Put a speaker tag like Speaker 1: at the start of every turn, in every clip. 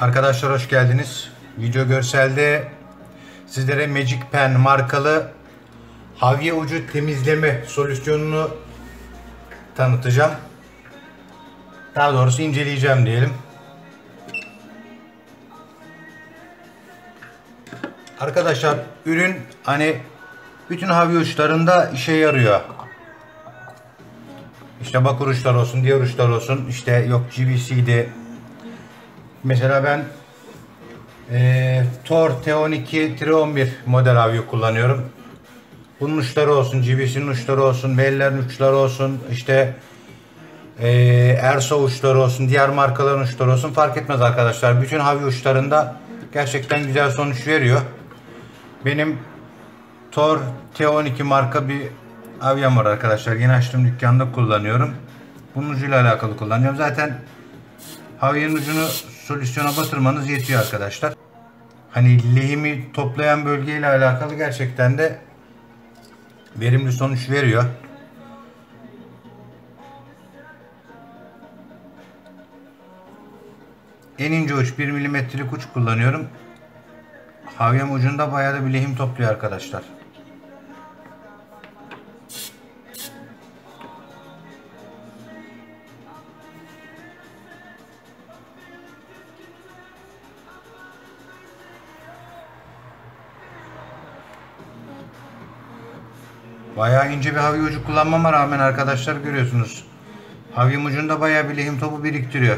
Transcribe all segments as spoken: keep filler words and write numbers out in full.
Speaker 1: Arkadaşlar hoş geldiniz. Video görselde sizlere Magic Pen markalı havye ucu temizleme solüsyonunu tanıtacağım. Daha doğrusu inceleyeceğim diyelim. Arkadaşlar ürün hani bütün havye uçlarında işe yarıyor. İşte bakır uçlar olsun, diğer uçlar olsun, işte yok G B C'di. Mesela ben e, Thor T on iki on bir model havye kullanıyorum. Bunun uçları olsun, G B C'nin uçları olsun, Bell'lerin uçları olsun, işte e, Erso uçları olsun, diğer markaların uçları olsun fark etmez arkadaşlar. Bütün havye uçlarında gerçekten güzel sonuç veriyor. Benim Thor T on iki marka bir havyem var arkadaşlar. Yeni açtığım dükkanda kullanıyorum. Bunun ucuyla alakalı kullanıyorum. Zaten havyenin ucunu solüsyona batırmanız yetiyor arkadaşlar. Hani lehimi toplayan bölgeyle alakalı gerçekten de verimli sonuç veriyor. En ince uç bir milimetrelik uç kullanıyorum. Havyem ucunda bayağı da bir lehim topluyor arkadaşlar. Bayağı ince bir havye ucu kullanmama rağmen arkadaşlar görüyorsunuz. Havyem ucunda bayağı bir lehim topu biriktiriyor.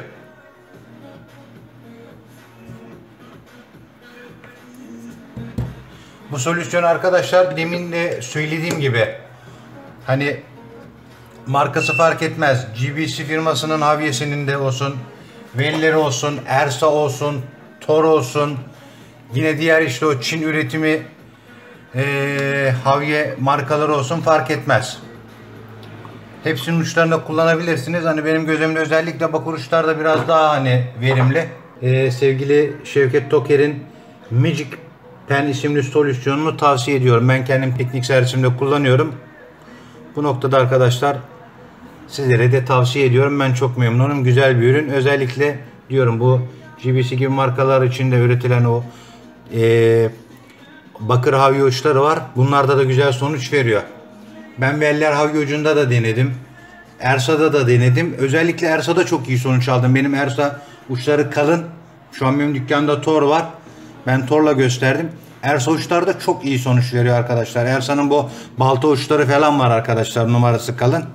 Speaker 1: Bu solüsyon arkadaşlar demin de söylediğim gibi hani markası fark etmez. G B C firmasının havyesinin de olsun, Velleri olsun, Ersa olsun, Thor olsun, yine diğer işte o Çin üretimi Ee, havye markaları olsun fark etmez. Hepsinin uçlarında kullanabilirsiniz. Hani benim gözümde özellikle bakır uçlarda biraz daha hani verimli. Ee, sevgili Şevket Toker'in Magic Pen isimli solüsyonunu tavsiye ediyorum. Ben kendim teknik servisimde kullanıyorum. Bu noktada arkadaşlar sizlere de tavsiye ediyorum. Ben çok memnunum. Güzel bir ürün. Özellikle diyorum bu G B C gibi markalar içinde üretilen o eee bakır havye uçları var. Bunlarda da güzel sonuç veriyor. Ben Veller havye ucunda da denedim. Ersa'da da denedim. Özellikle Ersa'da çok iyi sonuç aldım. Benim Ersa uçları kalın. Şu an benim dükkanda Thor var. Ben Thor'la gösterdim. Ersa uçlarda çok iyi sonuç veriyor arkadaşlar. Ersa'nın bu balta uçları falan var arkadaşlar. Numarası kalın.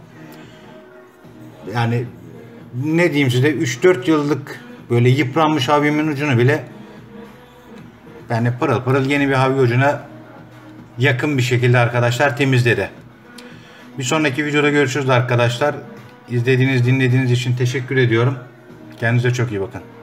Speaker 1: Yani ne diyeyim size, üç dört yıllık böyle yıpranmış havyemin ucunu bile yani pırıl pırıl yeni bir havye ucuna yakın bir şekilde arkadaşlar temizledi. Bir sonraki videoda görüşürüz arkadaşlar. İzlediğiniz, dinlediğiniz için teşekkür ediyorum. Kendinize çok iyi bakın.